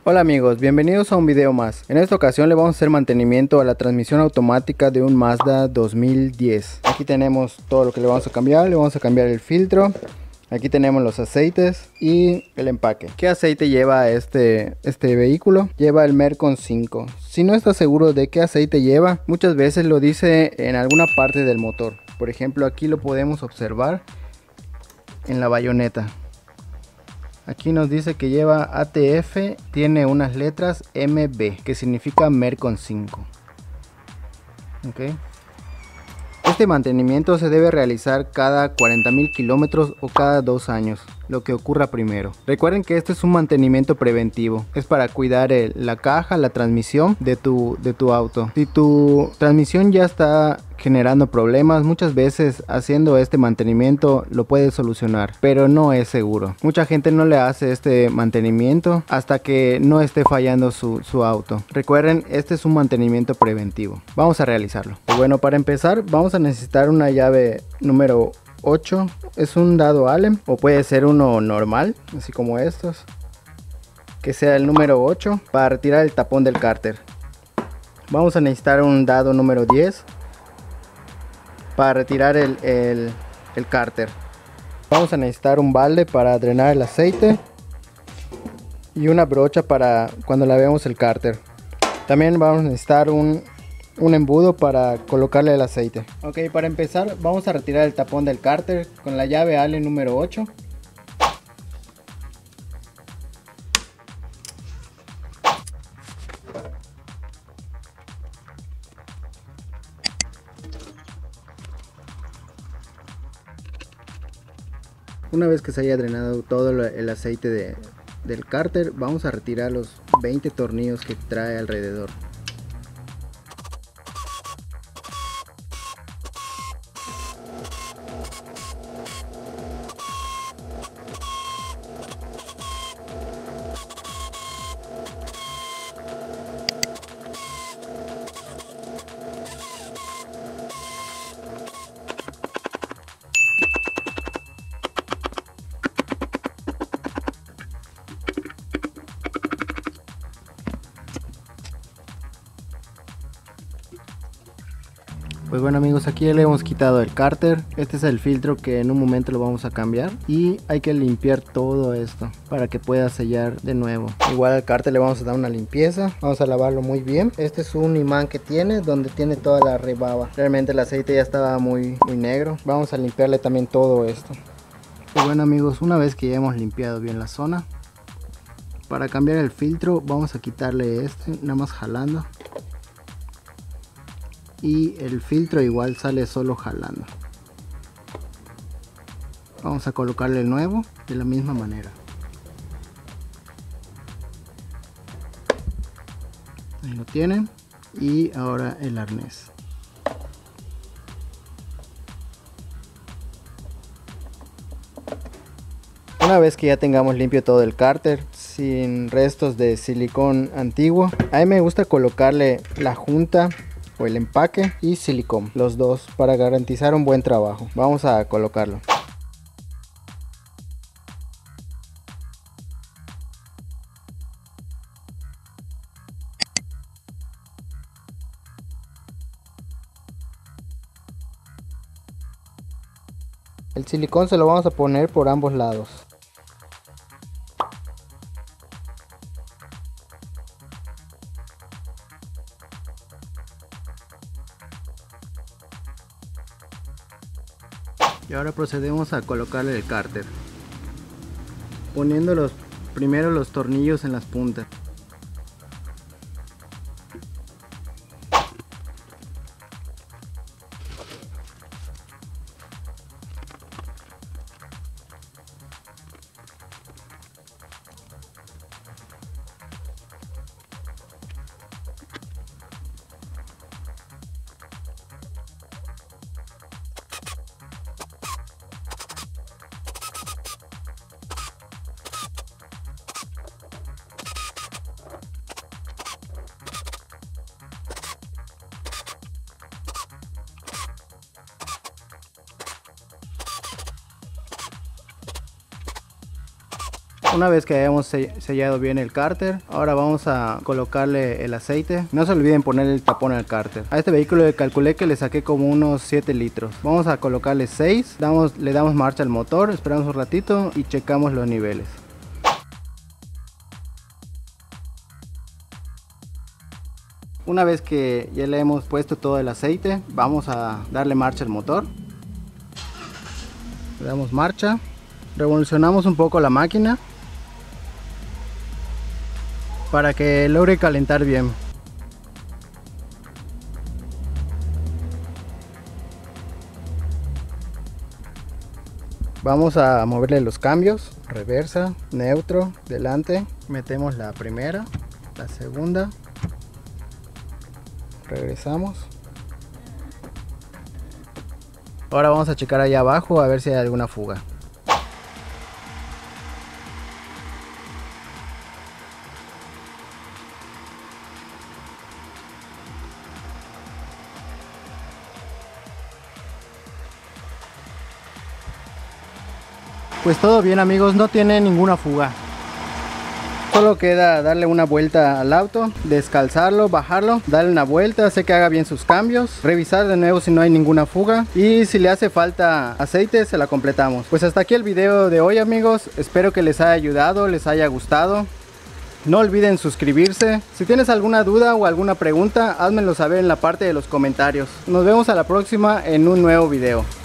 Hola amigos, bienvenidos a un video más. En esta ocasión le vamos a hacer mantenimiento a la transmisión automática de un Mazda 2010. Aquí tenemos todo lo que le vamos a cambiar. Le vamos a cambiar el filtro. Aquí tenemos los aceites y el empaque. ¿Qué aceite lleva este vehículo? Lleva el Mercon 5. Si no estás seguro de qué aceite lleva, muchas veces lo dice en alguna parte del motor. Por ejemplo, aquí lo podemos observar en la bayoneta. Aquí nos dice que lleva ATF, tiene unas letras MB, que significa Mercon 5. Okay. Este mantenimiento se debe realizar cada 40.000 kilómetros o cada 2 años, lo que ocurra primero. Recuerden que este es un mantenimiento preventivo, es para cuidar la caja, la transmisión de tu auto. Si tu transmisión ya está generando problemas, muchas veces haciendo este mantenimiento lo puedes solucionar, pero no es seguro. Mucha gente no le hace este mantenimiento hasta que no esté fallando su auto. Recuerden, este es un mantenimiento preventivo. Vamos a realizarlo. Bueno, para empezar vamos a necesitar una llave número 8. Es un dado Allen o puede ser uno normal, así como estos, que sea el número 8 para retirar el tapón del cárter. Vamos a necesitar un dado número 10 para retirar el cárter. Vamos a necesitar un balde para drenar el aceite y una brocha para cuando lavemos el cárter. También vamos a necesitar un embudo para colocarle el aceite. Ok, para empezar vamos a retirar el tapón del cárter con la llave Allen número 8. Una vez que se haya drenado todo el aceite del cárter, vamos a retirar los 20 tornillos que trae alrededor. Pues bueno amigos, aquí ya le hemos quitado el cárter. Este es el filtro que en un momento lo vamos a cambiar. Y hay que limpiar todo esto para que pueda sellar de nuevo. Igual al cárter le vamos a dar una limpieza. Vamos a lavarlo muy bien. Este es un imán que tiene, donde tiene toda la rebaba. Realmente el aceite ya estaba muy negro. Vamos a limpiarle también todo esto. Pues bueno amigos, una vez que ya hemos limpiado bien la zona, para cambiar el filtro vamos a quitarle nada más jalando. Y el filtro igual sale solo jalando. Vamos a colocarle el nuevo de la misma manera. Ahí lo tienen. Y ahora el arnés. Una vez que ya tengamos limpio todo el cárter, sin restos de silicón antiguo, a mí me gusta colocarle la junta o el empaque y silicón, los dos, para garantizar un buen trabajo. Vamos a colocarlo. El silicón se lo vamos a poner por ambos lados. Y ahora procedemos a colocarle el cárter, poniendo primero los tornillos en las puntas. Una vez que hayamos sellado bien el cárter, ahora vamos a colocarle el aceite. No se olviden poner el tapón al cárter. A este vehículo le calculé que le saqué como unos 7 litros. Vamos a colocarle 6, le damos marcha al motor, esperamos un ratito y checamos los niveles. Una vez que ya le hemos puesto todo el aceite, vamos a darle marcha al motor. Le damos marcha, revolucionamos un poco la máquina para que logre calentar bien. Vamos a moverle los cambios, reversa, neutro, delante. Metemos la primera, la segunda. Regresamos. Ahora vamos a checar allá abajo a ver si hay alguna fuga. Pues todo bien amigos, no tiene ninguna fuga. Solo queda darle una vuelta al auto, descalzarlo, bajarlo, darle una vuelta, hacer que haga bien sus cambios, revisar de nuevo si no hay ninguna fuga y si le hace falta aceite se la completamos. Pues hasta aquí el video de hoy amigos, espero que les haya ayudado, les haya gustado. No olviden suscribirse. Si tienes alguna duda o alguna pregunta, házmelo saber en la parte de los comentarios. Nos vemos a la próxima en un nuevo video.